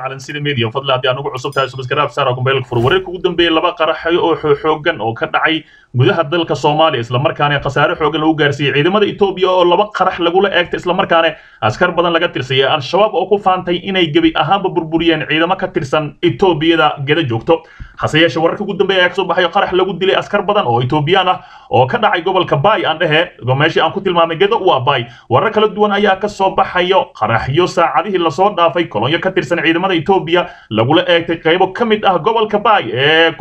على سيد ميديا فضل هذه أنا عصبت هاي سبسكرايب صار أكون بيلك فروريك وقدم بي لبا قرح أو حوجن أو كدعي gudaha dalka Soomaaliya isla markaana qasaare xoog lagu gaarsiiyay ciidamada Itoobiya oo laba qarax lagu la eegtay isla markaana askar badan laga tirsaday al-shabaab oo ku faantay inay gabi ahaanba burburiyeen ciidamo ka tirsan Itoobiyada gada joogto haseyeeshe wararka ugu dambeeyay ay soo baxay qarax lagu dilay askar badan oo Itoobiyaan ah oo ka dhacay gobolka Bay aan dhahe meeshii aan ku tilmaamay gada waa Bay warar kala duwan ayaa ka soo baxayo qaraxyo saacadihii la soo dhaafay kolonyo ka tirsan ciidamada Itoobiya lagu la eegtay qaybo kamid ah gobolka Bay ee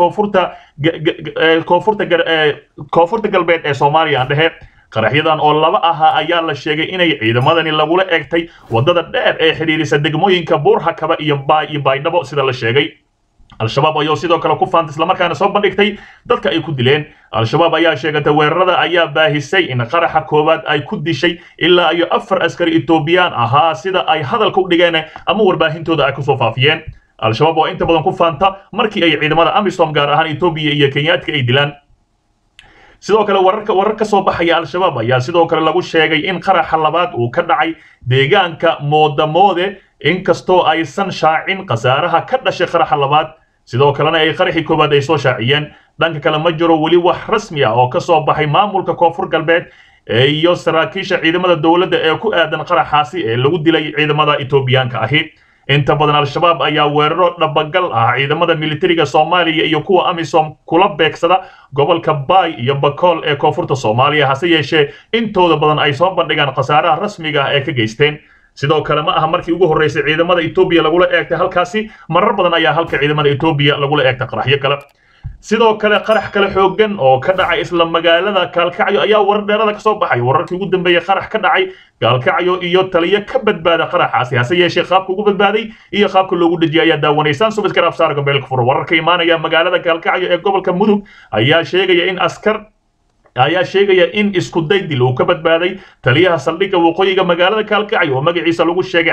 koonfurta galbeed ee Soomaaliya dhahe qaraxyadan oo laba aha ayaa la sheegay inay ciidamadani lagu la eegtay wadada dheer ee xiriirisa degmooyinka Buurhakaba iyo Baydhabo sida la sheegay al-shabaab ayaa sidoo kale ku faantay isla markaana soo bandhigtay dadka ay ku dileen al-shabaab ayaa sheegtay weerarada ayaa baahisay in qaraxa koobaad ay ku dishay ilaa iyo 4 askari Itoobiyaan ahaa sida ay hadalka u dhigeen ama warbaahintooda ay ku soo faafiyeen al-shabaab oo inta badan ku faanta markii ay ciidamada AMISOM gaar ahaan Itoobiya iyo Kenyaadka ay dilaan sidoo kale wararka soo baxaya al-shabaab ayaa sidoo kale lagu sheegay in qaraxa labaad uu ka dhacay deegaanka Moodamoode inkastoo aysan shaacin qasaaraha ka dhashay qaraxa labaad sidoo kalena ay qaraxii koobaad ay soo shaaciyeen dhanka kale ma jiro wali wax rasmi ah oo ka soo baxay maamulka koonfur galbeed iyo saraakiisha ciidamada dawladda ee ku aadan qaraxaasi ee lagu dilay ciidamada Itoobiyaanka ahi inta badan al-shabaab ayaa weeraro dhabagal ah ciidamada militariga Soomaaliya iyo kuwa AMISOM kula beegsada gobolka Bay iyo Bakool ee koonfurta Soomaaliya hase yeeshee intooda badan ay soo bandhigaan qasaaraha rasmiga ah ee ka geysteen sidoo kale ma aha markii ugu horeysay ciidamada Itoobiya lagu la eegtay halkaasi marar badan ayaa halka ciidamada Itoobiya lagu la eegtay qaraxyo kale sidoo kale qarax kale xoogan oo ka dhacay isla magaalada Kalkacyo ayaa warar dheerada ka soo baxay wararkii ugu dambeeyay qarax ka dhacay Kalkacyo iyo taliye ka badbaada qaraxaasi hase yeeshee qaabka ugu badbaaday iyo qaabka loogu dhajiyay ayaa daawanaysan subscribe saar gabeelka furo wararka imaanaya magaalada Kalkacyo ee gobolka Mudug ayaa sheegaya in isku daydil uu ka badbaaday taliyaha saldhigga waqooyiga magaalada Kalkacyo oo magaciisa lagu sheegay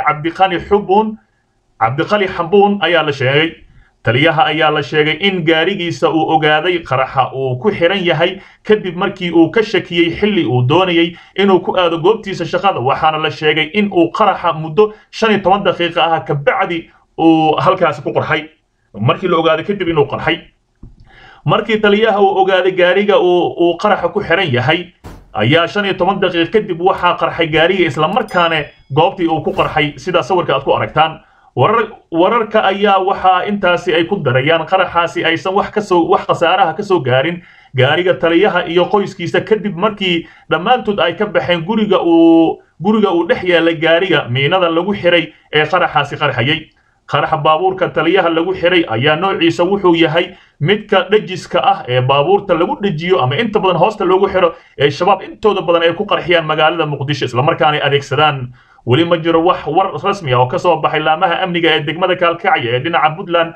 Cabdiqali Xambuun ayaa la sheegay taliyaha ayaa la sheegay in gaarigiisa uu ogaaday qaraxa uu ku xiran yahay kadib markii uu ka shakiyay xilli uu doonayay inuu ku aado goobtiisa shaqada waxaana la sheegay in uu qaraxa muddo 15 daqiiqo ah ka bacdi uu halkaas ku qarxay markii la ogaaday kadib inuu qarxay markii taliyaha uu ogaaday gaariga uu qaraxa ku xiran yahay ayaa 15 daqiiqo kadib waxa qarxay gaariga isla markaana goobtii uu ku qarxay sida sawirka aad ku aragtaan wararka ayaa waxa intaasi ay ku darayaan qaraxaasi aysan wax qasaaraha ka soo gaarin gaariga taliyaha iyo qoyskiisa kadib markii dhamaantood ay ka baxeen guriga uu dhex yaala gaariga miinada lagu xiray ee qaraxaasi qarxayay qaraxa baabuurka taliyaha lagu xiray ayaa noociisa wuxuu yahay midka dhajiska ah ee baabuurta lagu dhajiyo ama inta badan hoosta loogu xiro ee shabaab intooda badan ay ku qarxiyaan magaalada Muqdisho isla markaana ay adeegsadaan wali ma jiro wax war rasmi ah oo ka soo baxay laamaha amniga ee degmada Kalkacyo ee dhinaca Puntland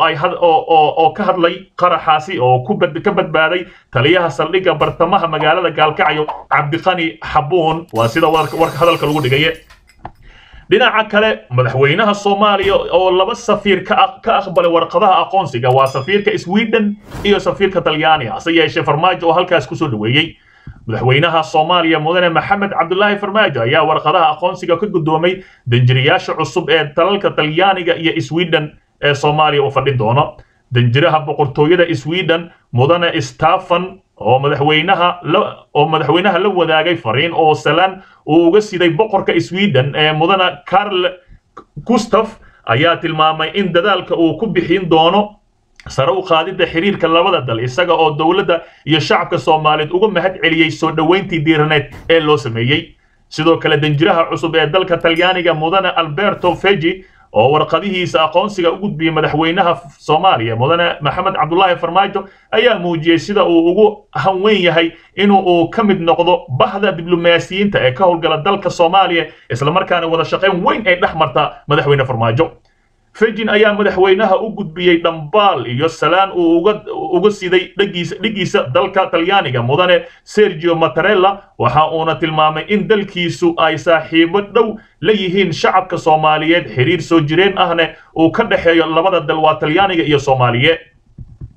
oo ka hadlay qaraxaasi oo ka badbaaday taliyaha saldhigga bartamaha magaalada Kalkacyo Cabdiqani Xambuun waa sida warka hadalka lagu dhigay dhinaca kale madaxweynaha Soomaaliya oo laba safiir ka aqbalay warqadaha aqoonsiga waa safiirka Sweden iyo safiirka Talyaaniga hase yeeshee Farmaajo oo halkaas ku soo dhaweeyay madaxweynaha Soomaaliya mudane Maxamed Cabdullaahi Farmaajo ayaa warqadaha aqoonsiga ka gudoomay danjirayaasha cusub ee dalalka Talyaaniga iyo Sweden ee Soomaaliya u fadhin doono danjiraha boqortooyada Sweden mudane Stefan oo madaxweynaha la wadaagay fariin oo salaan uu uga siday boqorka Sweden ee mudane Carl Gustaf ayaa tilmaamay in dadaalka uu ku bixin doono sare u qaadida xiriirka labada dal isaga oo dawladda iyo shacabka Soomaaliyeed uga mahad celiyay soo dhaweyntii diiraneed ee loo sameeyay sidoo kale danjiraha cusub ee dalka Talyaaniga mudane Alberto Feggi oo warqadihiisa aqoonsiga u gudbiyay madaxweynaha Soomaaliya mudane Maxamed Cabdullaahi Farmaajo ayaa muujiyay sida uu ugu hanweyn yahay inuu ka mid noqdo bahda diblomaasiyiinta ee ka howlgala dalka Soomaaliya isla markaana wada shaqeyn weyn ay dhaxmarta madaxweyne Farmaajo Fegin ayaa madaxweynaha u gudbiyay dhambaal iyo salaan uu uga siday dhigiisa dalka Talyaaniga mudane Sergio Mattarella waxa uuna tilmaamay in dalkiisu ay saaxiibo dhow la yihiin shacabka Soomaaliyeed xiriir soo jireen ahna uu ka dhaxeeyo labada dal waa Talyaaniga iyo Soomaaliya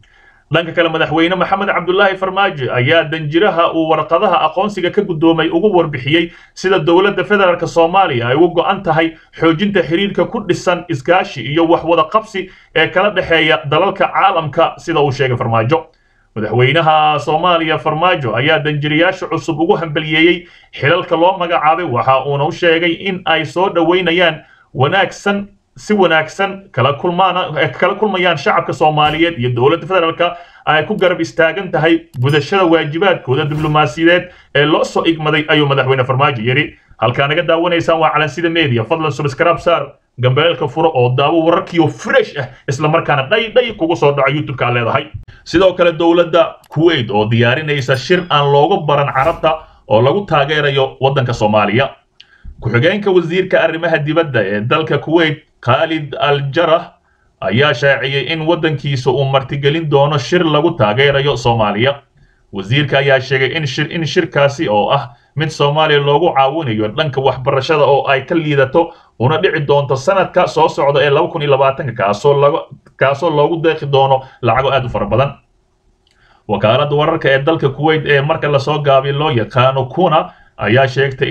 dhanka kale madaxweyne maxamed cabdullaahi farmaajo ayaa danjiraha uu warqadaha aqoonsiga ka gudoomay ugu warbixiyey sida dowladda federaalk Soomaaliya ay ugu go'an tahay xoojinta xiriirka ku dhisan iskaashi iyo wax wada qabsi ee kala dhaxeeya dalalka caalamka sida uu sheegay farmaajo madaxweynaha Soomaaliya farmaajo ayaa danjiriyaasha cusub ugu hambalyeeyay xilalka loo magacaabay waxa uu u sheegay in ay soo dhaweynayaan wanaagsan si wanaagsan kala kulmayaan shacabka Soomaaliyeed iyo dowladda federaalka ay ku garab istaagan tahay gudashada waajibaadkooda diblomaasiyadeed ee loo soo igmaday ayuu madaxweyne farmaajo yiri halka naga daawanaysaan waa Calansida Media fadlan subscribe saar gambeelka furo oo daawo wararkiyo fresh ah isla markaana dhay kugu soo dhaco YouTube-ka leedahay sidoo kale dowladda Kuwait oo diyaarinaysa shir aan looga baran carabta oo lagu taageerayo wadanka Soomaaliya ku-xigeenka wasiirka arrimaha dibadda ee dalka Kuwait Khalid Al-Jarrah ayaa shaaciyay in wadankiisa uu martigelin doono shir lagu taageerayo Soomaaliya wasiirka ayaa sheegay in shirkaasi oo ah mid Soomaaliya loogu caawinayo dhanka waxbarashada oo ay ka liidato una dhici doonto sanadka soo socda ee 2020 kaasoo loogu deeqi doono lacago aad u fara badan wakaaladda wararka ee dalka Kuwait ee marka la soo gaabiyo loo yaqaano kuna ayaa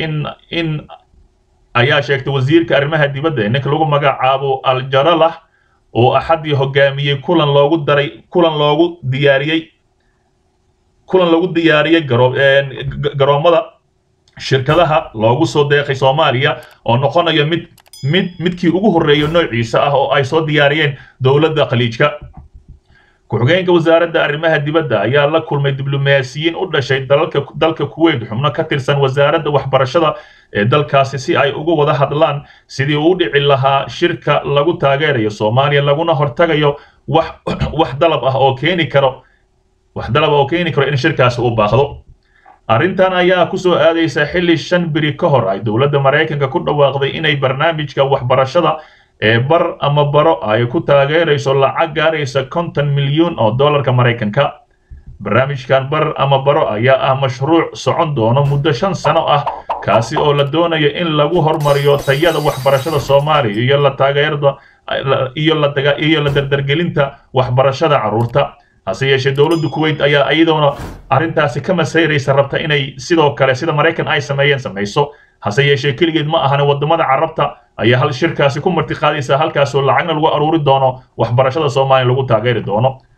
sheegtay wasiirka arrimaha dibadda ee ninka lagu magacaabo Al-Jarrah oo axadii hogaamiyay kulan loogu diyaariyay garoomada shirkadaha loogu soo deeqay Soomaaliya oo noqonayo midkii ugu horeeyo noociisa ah oo ay soo diyaariyeen dowladda Khaliijka ku-xigeenka wasaaradda arrimaha dibadda ayaa la kulmay diblomaasiyiin u dhashay dalka Kuwait xubno ka tirsan wasaaradda waxbarashada ee dalkaasi si ay uga wada hadlaan sidii uu dhici lahaa shirka lagu taageerayo Soomaaliya laguna hortagayo wax dalab ah oo keeni karo in shirkaasi uu baaqdo arrintan ayaa ku soo aadaysa xilli 5 biri ka hor ay dowladda Mareykanka ku dhawaaqday inay barnaamijka waxbarashada ee bar ama baro ay ku taageerayso lacag gaaraysa $50 milyan oo dollarka Mareykanka barnaamijkan bar ama baro ayaa ah mashruuc socon doono muddo 5 sano ah kaasi oo la doonayo in lagu hormariyo tayada waxbarashada Soomaaliya iyo la dardargelinta waxbarashada carruurta hase yeeshee dowladda Kuwait ayaa iyaduna arrintaasi ka masayraysa rabta inay sidoo kale sida Mareykan ay sameeyso hase yeeshee kaligeed ma ahana wadamada carabta ayaa hal shirkaasi ku marti qaadaysa halkaas oo lacagna lagu aruuri doono waxbarashada Soomaaliya lagu taageeri doono